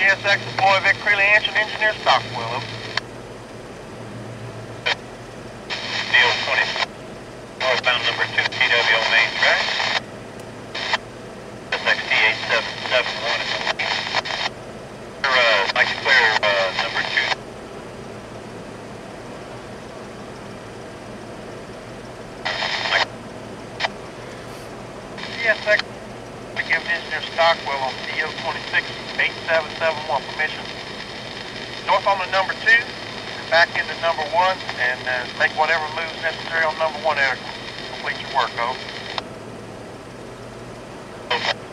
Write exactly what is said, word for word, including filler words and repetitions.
S X, deploy Vic Creeley, Answer Engineer Stockwell. Over. Deal twenty, northbound number two, T W on main track. S X T eight seven seven one is on. Uh, I can clear uh, number two. T S X, we give Engineer Stockwell on D O twenty-six eight seven seven one permission. North on the number two, and back into number one, and uh, make whatever moves necessary on number one there to complete your work, over.